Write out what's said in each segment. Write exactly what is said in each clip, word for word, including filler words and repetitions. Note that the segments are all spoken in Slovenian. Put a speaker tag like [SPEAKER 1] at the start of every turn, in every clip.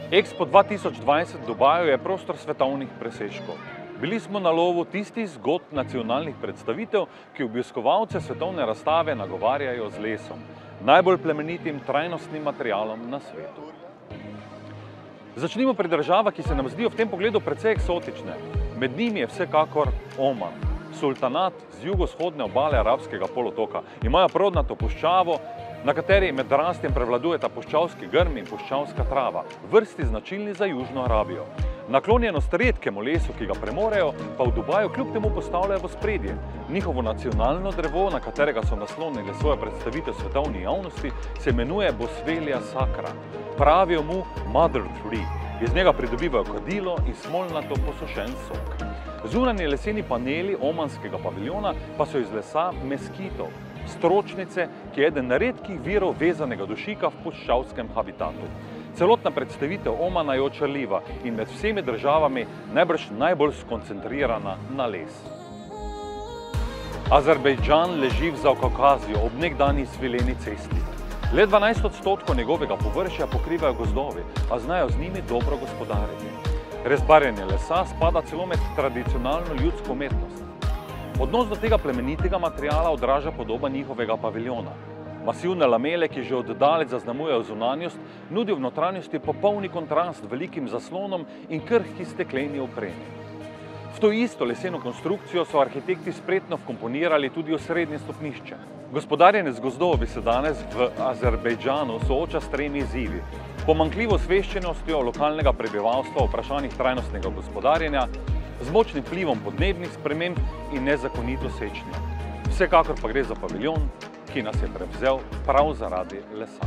[SPEAKER 1] Expo dva tisoč dvajset v Dubaju je prostor svetovnih presežkov. Bili smo na lovu tistih zgodb nacionalnih predstavitev, ki obiskovalce svetovne razstave nagovarjajo z lesom, najbolj plemenitim trajnostnim materialom na svetu. Začnimo pri državah, ki se nam zdijo v tem pogledu precej eksotične. Med njimi je vsekakor Oman, sultanat z jugovzhodne obale arabskega polotoka. Imajo prodnato puščavo, na kateri med rastjem prevladujeta puščavski grm in puščavska trava, vrsti značilni za Južno Arabijo. Naklonjenost redkemu lesu, ki ga premorejo, pa v Dubaju kljub temu postavljajo v ospredje. Njihovo nacionalno drevo, na katerega so naslonili svojo predstavitev svetovni javnosti, se imenuje Boswellia sacra. Pravijo mu Mother Tree. Iz njega pridobivajo kadilo in smolnato posušen sok. Zunanji leseni paneli omanskega paviljona pa so iz lesa meskitov, stročnice, ki je eden redkih virov vezanega dušika v puščavskem habitatu. Celotna predstavitev Omana je očarljiva in med vsemi državami najbrž najbolj skoncentrirana na les. Azerbejdžan leži v Zavkavkaziju ob nekdanji svileni cesti. Le dvanajst odstotkov njegovega površja pokrivajo gozdovi, a znajo z njimi dobro gospodariti. Rezbarjenje lesa spada celo med tradicionalno ljudsko umetnost. Odnos do tega plemenitega materiala odraža podoba njihovega paviljona. Masivne lamele, ki že oddaleč zaznamujejo zunanjost, nudijo v notranjosti popolni kontrast velikim zaslonom in krhki stekleni opremi. V to isto leseno konstrukcijo so arhitekti spretno vkomponirali tudi osrednje stopnišče. Gospodarjenje z gozdovi se danes v Azerbejdžanu sooča s tremi izzivi: pomanjkljivo osveščenostjo lokalnega prebivalstva o vprašanjih trajnostnega gospodarjenja, z močnim vplivom podnebnih sprememb in nezakonito sečnjo. Vsekakor pa gre za paviljon, ki nas je prevzel prav zaradi lesa.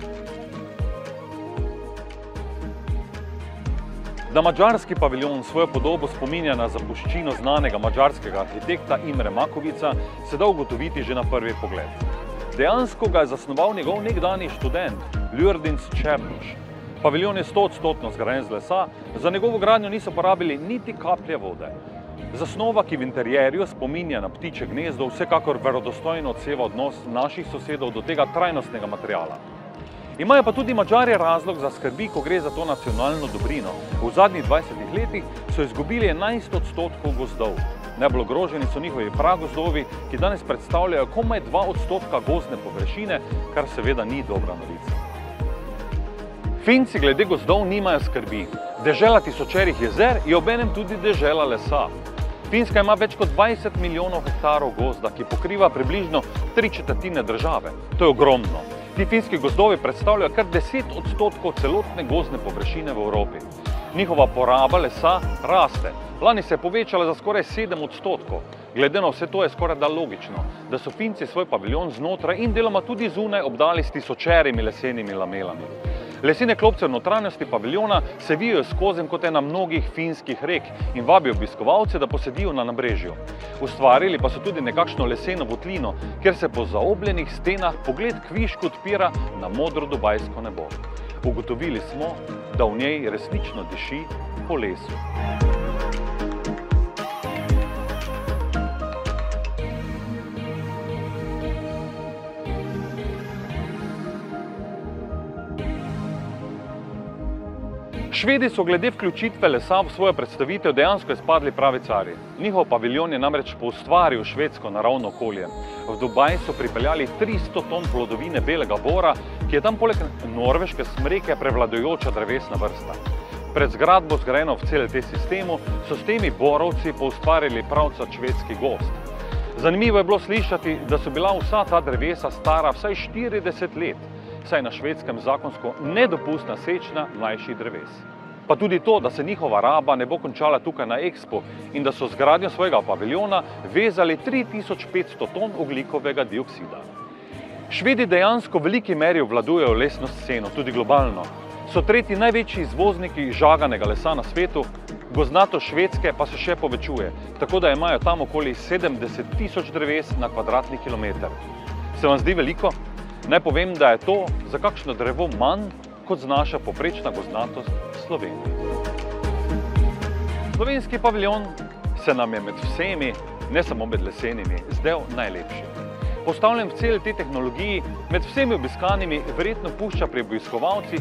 [SPEAKER 1] Da madžarski paviljon svojo podobo spominja na zapuščino znanega madžarskega arhitekta Imre Makovića, se da ugotoviti že na prvi pogled. Dejansko ga je zasnoval njegov nekdanji študent, Ljurdinc Černuš. Paviljon je stoodstotno zgrajen z lesa, za njegovo gradnjo niso porabili niti kaplje vode. Zasnova, ki v interjerju spominja na ptičje gnezdo, vsekakor verodostojno odseva odnos naših sosedov do tega trajnostnega materiala. Imajo pa tudi Madžari razlog za skrbi, ko gre za to nacionalno dobrino. V zadnjih dvajsetih letih so izgubili enajst odstotkov gozdov. Najbolj ogroženi so njihovi pragozdovi, ki danes predstavljajo komaj dva odstotka gozdne površine, kar seveda ni dobra novica. Finci glede gozdov nimajo skrbi. Dežela tisočerih jezer je obenem tudi dežela lesa. Finska ima več kot dvajset milijonov hektarov gozda, ki pokriva približno tri četrtine države. To je ogromno. Ti finski gozdovi predstavljajo kar deset odstotkov celotne gozdne površine v Evropi. Njihova poraba lesa raste. Lani se je povečala za skoraj sedem odstotkov. Glede na vse to je skoraj da logično, da so Finci svoj paviljon znotraj in deloma tudi zunaj obdali s tisočerimi lesenimi lamelami. Lesene klopce v notranjosti paviljona se vijejo skozenj kot ena mnogih finskih rek in vabijo obiskovalce, da posedijo na nabrežju. Ustvarili pa so tudi nekakšno leseno votlino, kjer se po zaobljenih stenah pogled kvišku odpira na modro dubajsko nebo. Ugotovili smo, da v njej resnično diši po lesu. Švedi so glede vključitve lesa v svojo predstavitev dejansko izpadli pravi cari. Njihov paviljon je namreč poustvaril švedsko naravno okolje. V Dubaj so pripeljali tristo ton plodovine belega bora, ki je tam poleg norveške smreke prevladujoča drevesna vrsta. Pred zgradbo, zgrajeno v C L T sistemu, so s temi borovci poustvarili pravcat švedski gozd. Zanimivo je bilo slišati, da so bila vsa ta drevesa stara vsaj štirideset let, saj na Švedskem zakonsko nedopustna sečnja mlajših dreves. Pa tudi to, da se njihova raba ne bo končala tukaj na Expo in da so z gradnjo svojega paviljona vezali tri tisoč petsto ton ogljikovega dioksida. Švedi dejansko v veliki meri obvladujejo lesno sceno, tudi globalno. So tretji največji izvozniki žaganega lesa na svetu, gozdnatost Švedske pa se še povečuje, tako da imajo tam okoli sedemdeset tisoč dreves na kvadratni kilometer. Se vam zdi veliko? Naj povem, da je to za kakšno drevo manj, kot znaša povprečna gozdnatost v Sloveniji. Slovenski paviljon se nam je med vsemi, ne samo med lesenimi, zdel najlepši. Postavljen v C L T tehnologiji, med vsemi obiskanimi verjetno pušča pri obiskovalcih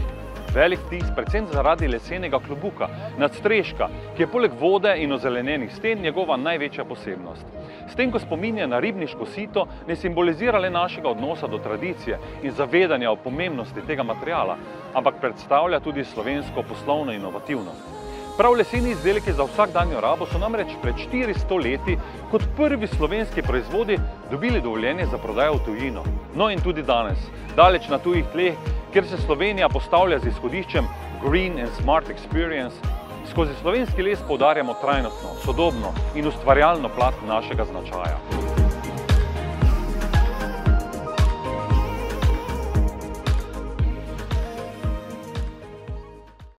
[SPEAKER 1] Velik vtis predvsem zaradi lesenega klobuka, nadstreška, ki je poleg vode in ozelenjenih sten njegova največja posebnost. S tem, ko spominja na ribniško sito, ne simbolizira le našega odnosa do tradicije in zavedanja o pomembnosti tega materiala, ampak predstavlja tudi slovensko poslovno inovativnost. Prav leseni izdelki za vsakdanjo rabo so namreč pred štiristo leti kot prvi slovenski proizvodi dobili dovoljenje za prodajo v tujino. No in tudi danes, daleč na tujih tleh, kjer se Slovenija postavlja z izhodiščem Green and Smart Experience, skozi slovenski les poudarjamo trajnostno, sodobno in ustvarjalno plat našega značaja.